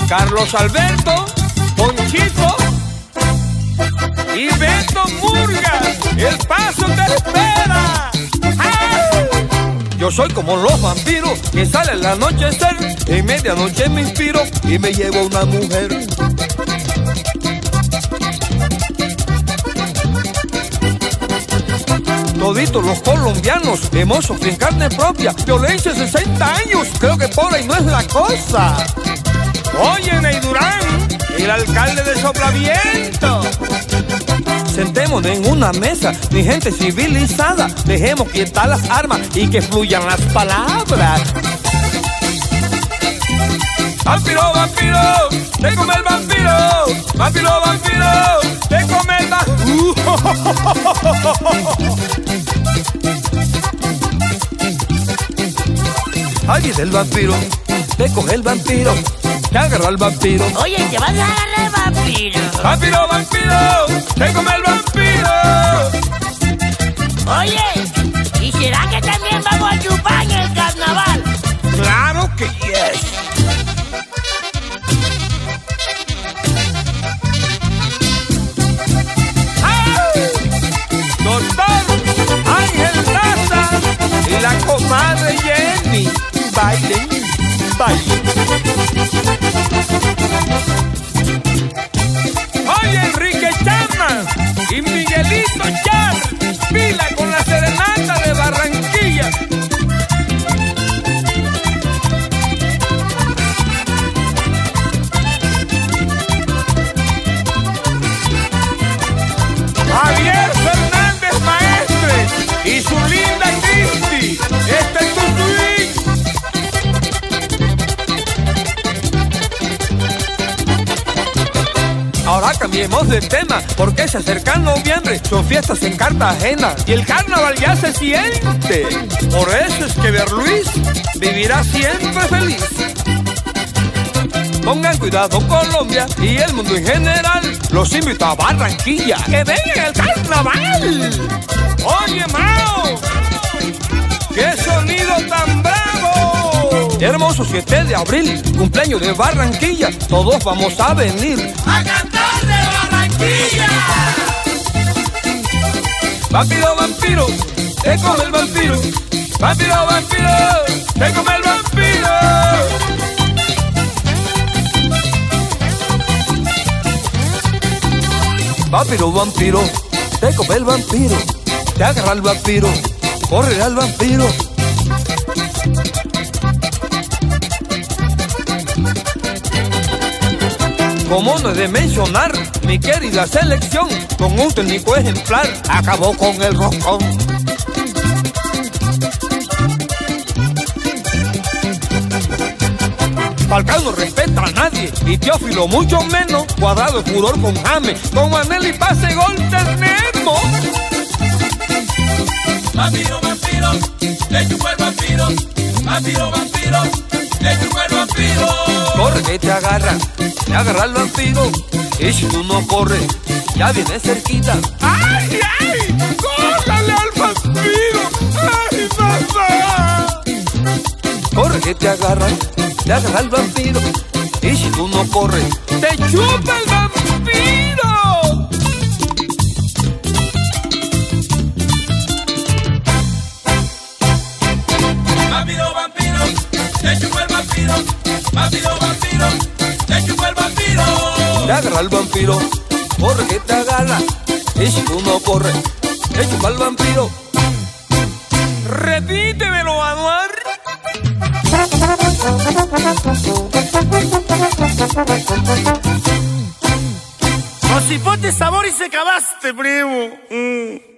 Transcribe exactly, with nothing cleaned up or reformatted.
Carlos Alberto, Ponchito y Beto Murgas. El paso te espera. ¡Ay! Yo soy como los vampiros que sale al anochecer. En medianoche me inspiro y me llevo a una mujer. Toditos los colombianos hemos sufrido en carne propia violencia de sesenta años. Creo que por ahí no es la cosa. Oye, Ney Durán, el alcalde de Soplaviento. Sentémonos en una mesa, mi gente civilizada. Dejemos quietar las armas y que fluyan las palabras. Vampiro, vampiro, te come el vampiro. Vampiro, vampiro, te come el vampiro. Ahí viene el vampiro, te coge el vampiro, te agarra el vampiro. Oye, te vas a agarrar el vampiro. Vampiro, vampiro, te come el vampiro. Oye, ¿y será que también vamos a chupar en el carnaval? Claro que yes. Y la comadre Jenny, bailen, bailen. Oye, Enrique Chama y Miguelito Char, pila con la serenata de Barranquilla. Javier Fernández Maestre y su linda Cristi. Este es tu swing. Ahora cambiemos de tema, porque se acerca noviembre, son fiestas en Cartagena y el carnaval ya se siente. Por eso es que Berluis vivirá siempre feliz. Pongan cuidado Colombia y el mundo en general. Los invito a Barranquilla, que vengan el carnaval. Oye, Mao, ¡qué sonido tan bravo! Hermoso siete de abril, cumpleaños de Barranquilla. Todos vamos a venir ¡a cantar de Barranquilla! Vampiro, vampiro, te come el vampiro. Vampiro, vampiro, te come el vampiro. Vampiro, vampiro, te come el vampiro. Te agarra el vampiro, corre al vampiro. Como no he de mencionar, mi querida selección, con un técnico ejemplar, acabó con el roscón. Falcao no respeta a nadie, y Teófilo mucho menos. Cuadrado es furor con James, con Manel y pase gol tenemos. Vampiro, vampiro, te chupó el vampiro. Vampiro, vampiro, te chupó el vampiro. Corre que te agarra, te agarra el vampiro. Y si tú no corres, ya viene cerquita. ¡Ay, ay! ¡Córrale al vampiro! ¡Ay, papá! Corre que te agarra, te agarra el vampiro. Y si tú no corres, te chupa el vampiro. Vampiro, vampiro, te chupó el vampiro. Vampiro, vampiro, te chupó el vampiro. Te agarra el vampiro, corre que te agarra. Y si tú no corres, te chupa el vampiro. Repítemelo, Anuar. Con cipote sabor y se acabaste, primo. Mm.